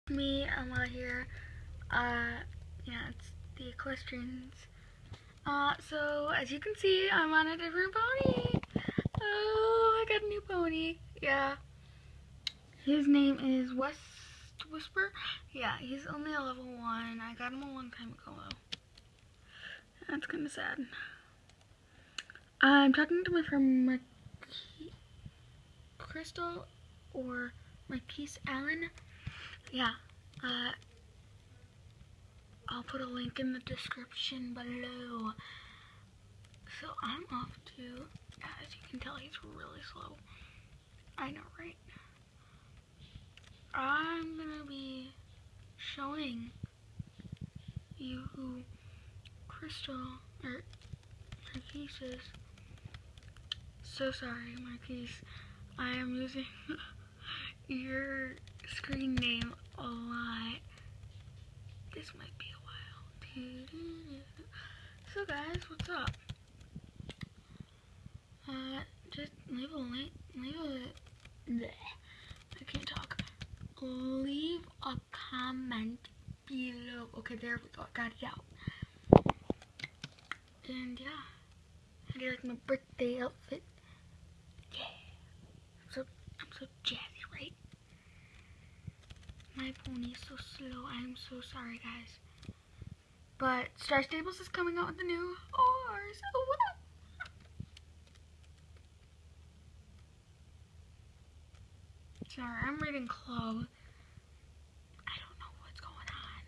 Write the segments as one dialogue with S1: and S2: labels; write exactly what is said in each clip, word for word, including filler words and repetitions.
S1: me, I'm out here. Uh, yeah, it's the equestrians. Uh, so as you can see, I'm on a different pony. Oh, I got a new pony. Yeah. His name is West Whisper. Yeah, he's only a level one. I got him a long time ago though. That's kind of sad. I'm talking to my friend Marquise Crystal or Marquise Allen. Yeah. Uh, I'll put a link in the description below. So I'm off to, as you can tell, he's really slow. I know, right? I'm gonna be showing you who Crystal or Marquise is. So sorry, Marquise. I am using your screen name a lot. This might be a while. So guys, what's up? Uh, just leave a link, leave a, bleh, I can't talk. Leave a comment below. Okay, there we go, I got it out. And yeah, how do you like my birthday outfit? Yeah, I'm so, I'm so jazzy, right? My pony is so slow, I am so sorry guys. But Star Stables is coming out with the new horse. Oh, what up? Sorry, I'm reading Club. I don't know what's going on.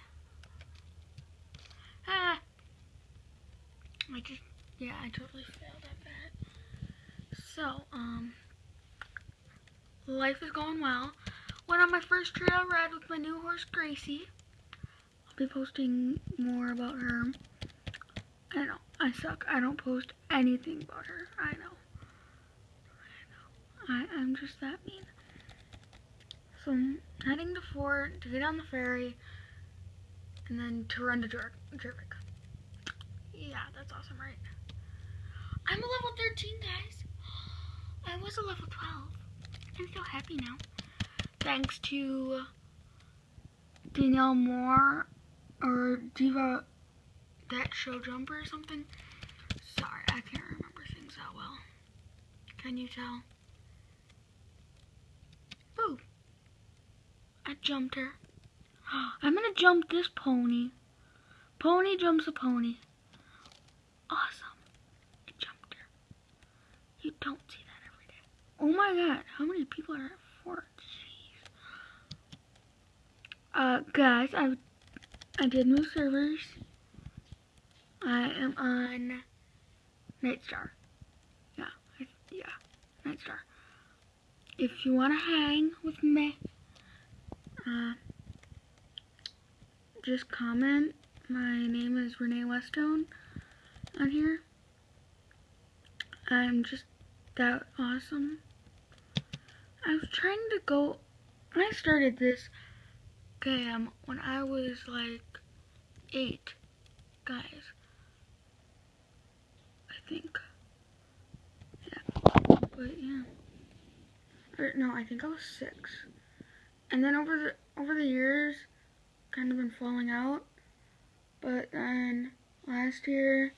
S1: Ah! I just, yeah, I totally failed at that. So, um, life is going well. Went on my first trail ride with my new horse, Gracie. I'll be posting more about her. I know, I suck. I don't post anything about her. I know. I know. I, I'm just that mean. So I'm heading to Fort to get on the ferry and then to run to Jorvik. Yeah, that's awesome, right? I'm a level thirteen, guys. I was a level twelve. I'm so happy now. Thanks to Danielle Moore or Diva That Show Jumper or something. Sorry, I can't remember things that well. Can you tell? Boo! I jumped her. I'm gonna jump this pony. Pony jumps a pony. Awesome. I jumped her. You don't see that every day. Oh my god, how many people are at Fort? Jeez. Uh, guys, I I did move servers. I am on Nightstar. Yeah, I, yeah, Nightstar. If you wanna hang with me, uh, just comment. My name is Renee Westone on here. I'm just that awesome. I was trying to go, I started this game when I was like eight, guys. I think. Yeah. But yeah. Or, no, I think I was six. And then over the over the years, kind of been falling out. But then last year,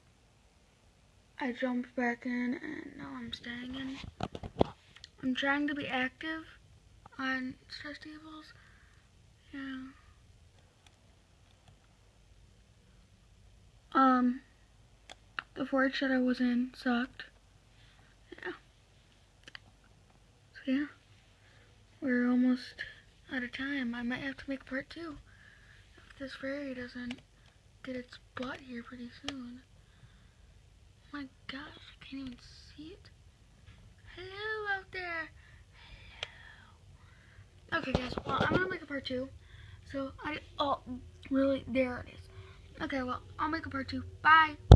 S1: I jumped back in, and now I'm staying in. I'm trying to be active on Star Stables. Yeah. Um, the forage that I was in sucked. Yeah. So yeah, we're almost out of time. I might have to make part two if this fairy doesn't get its butt here pretty soon. Oh my gosh, I can't even see it. Hello out there. Hello. Okay guys, well I'm gonna make a part two. So I, oh, really, there it is. Okay, well, I'll make a part two. Bye.